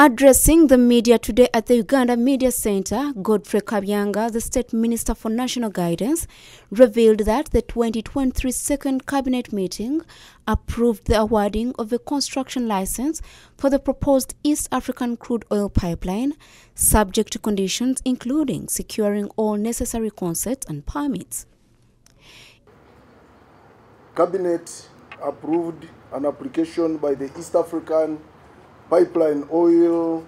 Addressing the media today at the Uganda Media Center, Godfrey Kabyanga, the State Minister for National Guidance, revealed that the 2023 Second Cabinet meeting approved the awarding of a construction license for the proposed East African crude oil pipeline, subject to conditions including securing all necessary consents and permits. Cabinet approved an application by the East African Pipeline Oil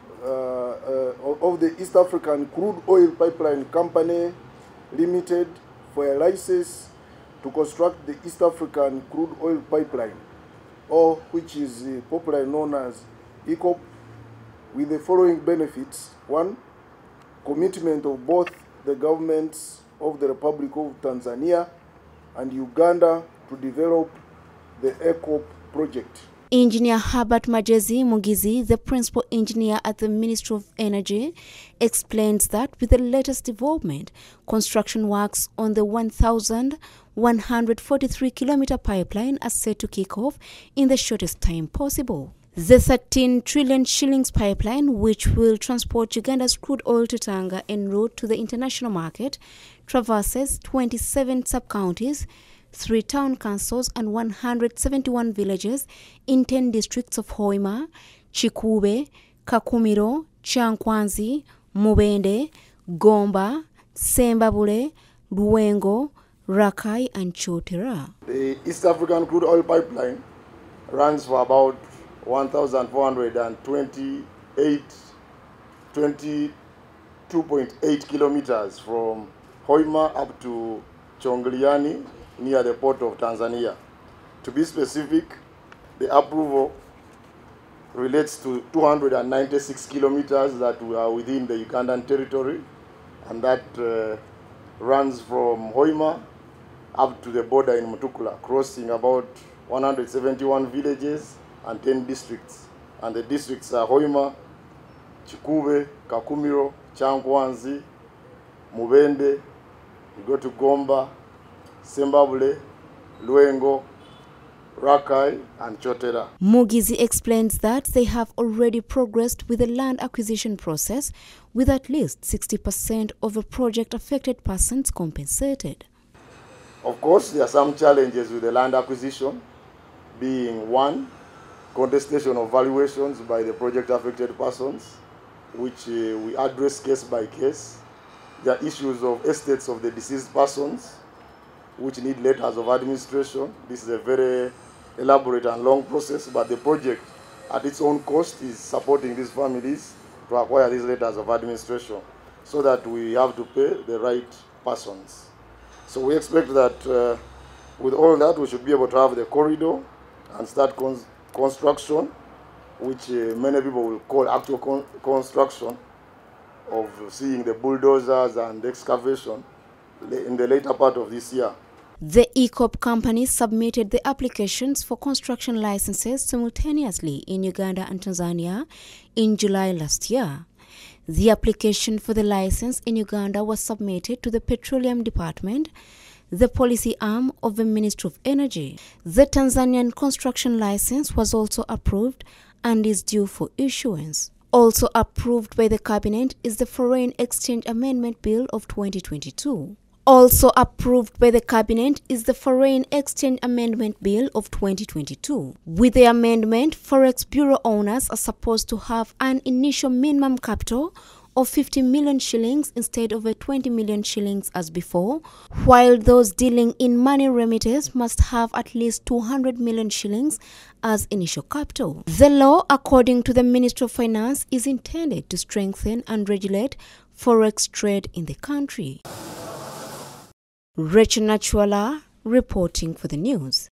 of the East African Crude Oil Pipeline Company Limited for a license to construct the East African Crude Oil Pipeline, or which is popularly known as EACOP, with the following benefits. One, commitment of both the governments of the Republic of Tanzania and Uganda to develop the EACOP project. Engineer Herbert Magezi Mugizi, the principal engineer at the Ministry of Energy, explains that with the latest development, construction works on the 1,143-kilometer pipeline are set to kick off in the shortest time possible. The 13 trillion shillings pipeline, which will transport Uganda's crude oil to Tanga en route to the international market, traverses 27 sub-counties, 3 town councils and 171 villages in 10 districts of Hoima, Chikube, Kakumiro, Kyankwanzi, Mubende, Gomba, Sembabule, Luengo, Rakai and Chotera. The East African Crude Oil Pipeline runs for about 22.8 kilometers from Hoima up to Chongliani, near the port of Tanzania. To be specific, the approval relates to 296 kilometers that are within the Ugandan territory, and that runs from Hoima up to the border in Mutukula, crossing about 171 villages and 10 districts. And the districts are Hoima, Chikube, Kakumiro, Kyankwanzi, Mubende, you go to Gomba, Sembabule, Luengo, Rakai and Chotera. Mugizi explains that they have already progressed with the land acquisition process, with at least 60% of the project-affected persons compensated. Of course, there are some challenges with the land acquisition, being one, contestation of valuations by the project-affected persons, which we address case by case. There are issues of estates of the deceased persons, which need letters of administration. This is a very elaborate and long process, but the project at its own cost is supporting these families to acquire these letters of administration so that we have to pay the right persons. So we expect that with all that, we should be able to have the corridor and start construction, which many people will call actual construction, of seeing the bulldozers and excavation in the later part of this year. The EACOP company submitted the applications for construction licenses simultaneously in Uganda and Tanzania in July last year. The application for the license in Uganda was submitted to the Petroleum Department, the policy arm of the Ministry of Energy. The Tanzanian construction license was also approved and is due for issuance. Also approved by the Cabinet is the Foreign Exchange Amendment Bill of 2022. Also approved by the Cabinet is the Foreign Exchange Amendment Bill of 2022. With the amendment, Forex Bureau owners are supposed to have an initial minimum capital of 50 million shillings instead of 20 million shillings as before, while those dealing in money remittance must have at least 200 million shillings as initial capital. The law, according to the Ministry of Finance, is intended to strengthen and regulate forex trade in the country. Rachel Nachwala reporting for the news.